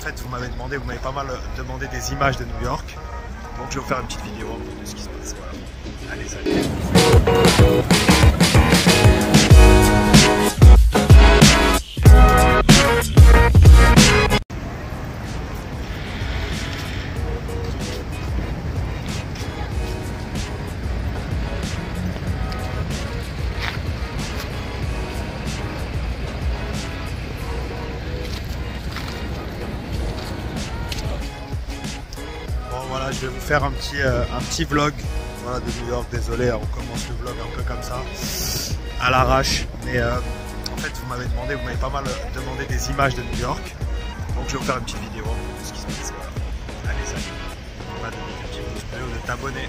fait, vous m'avez pas mal demandé des images de New York. Donc je vais vous faire une petite vidéo de ce qui se passe. Voilà. Allez, salut. Voilà, je vais vous faire un petit vlog, voilà, de New York. Désolé, on commence le vlog un peu comme ça, à l'arrache. Mais en fait, vous m'avez pas mal demandé des images de New York. Donc je vais vous faire une petite vidéo de ce qui se passe. Voilà. Allez, salut. Pas de petit pouce bleu ou de t'abonner.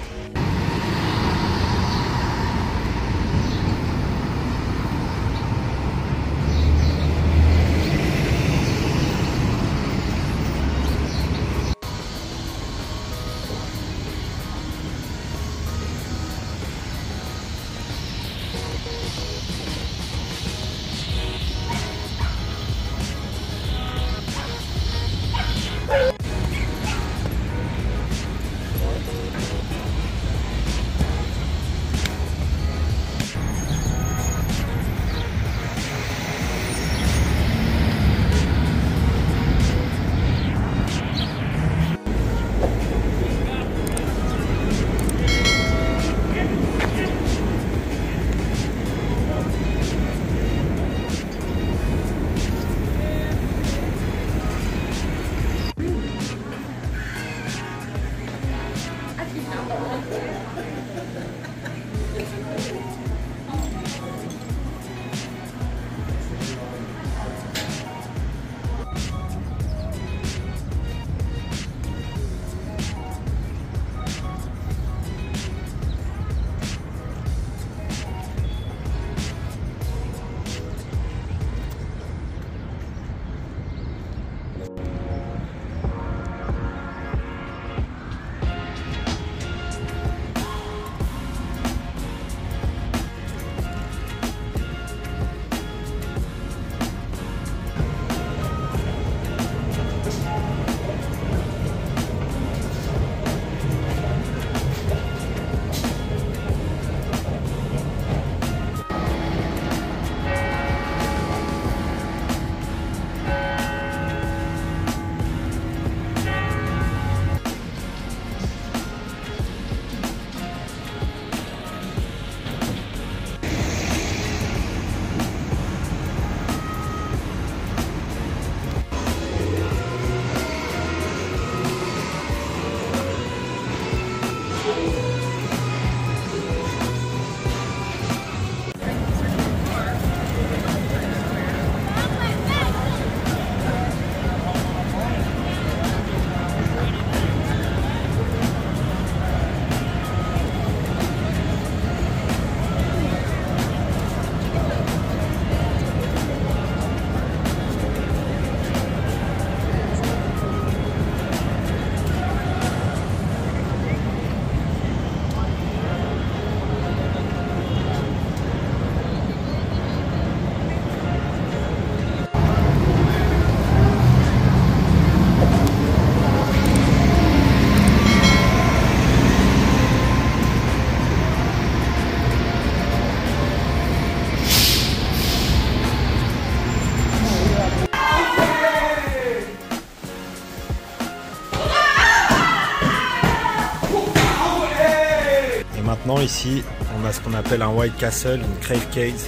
Maintenant ici on a ce qu'on appelle un White Castle, une Crave Case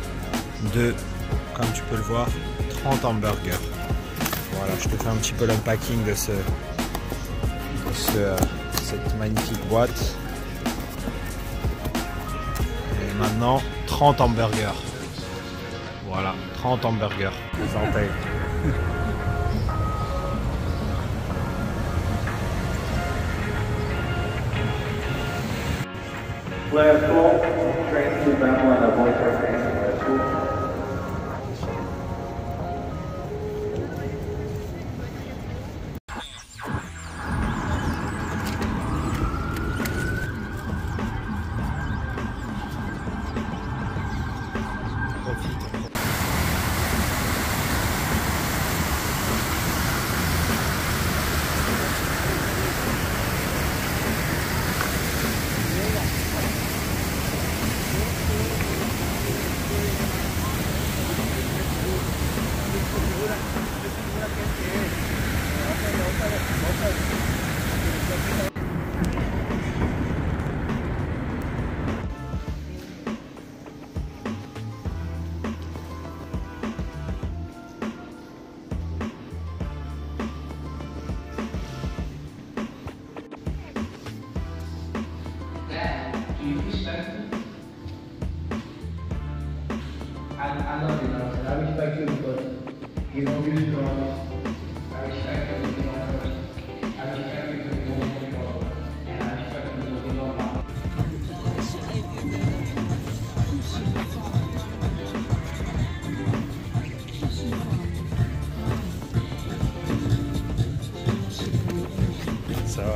de, comme tu peux le voir, 30 hamburgers. Voilà, je te fais un petit peu l'unpacking de cette magnifique boîte. Et maintenant 30 hamburgers. Voilà, 30 hamburgers. Les orteils. Last call, train to Babylon, avoid traffic. Last call. va.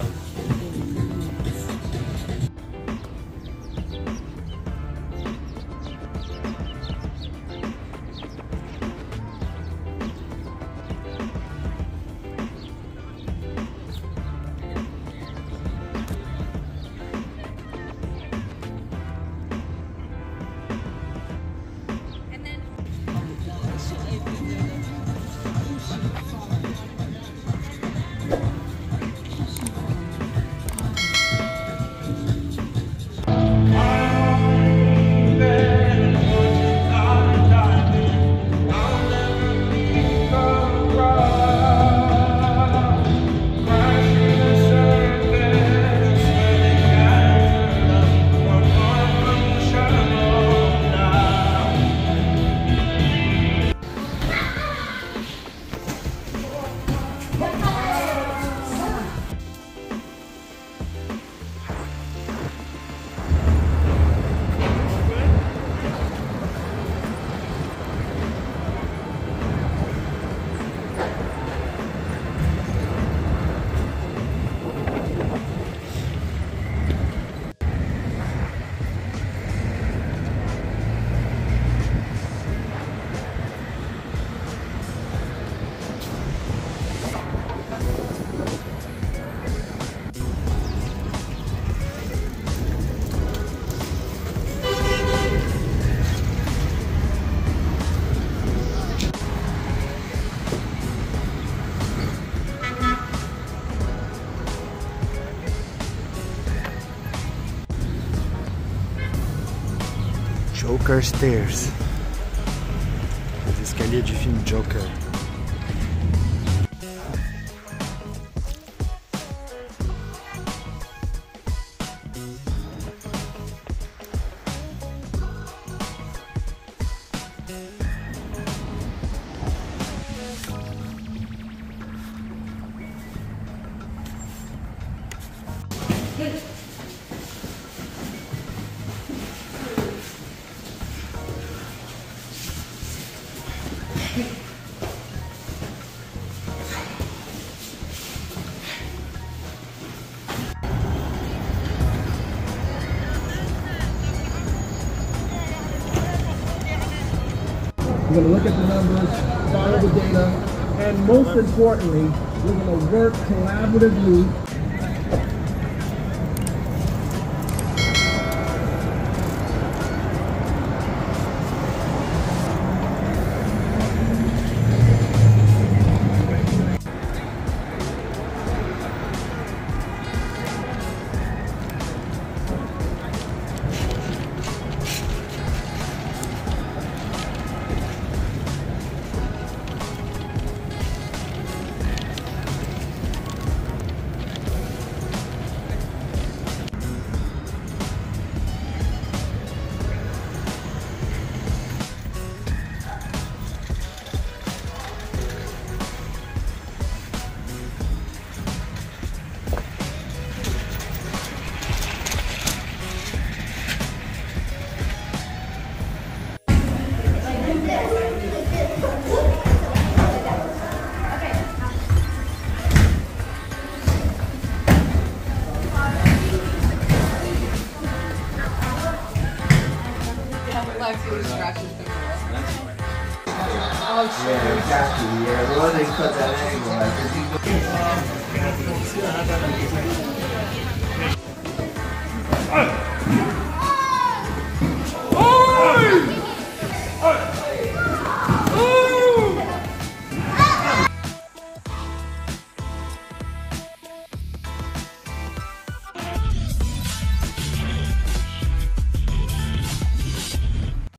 Joker Stairs. Les escaliers du film Joker. We're going to look at the numbers, follow the data, and most importantly, we're going to work collaboratively. Yeah, exactly. Yeah, the one they cut that angle. I think.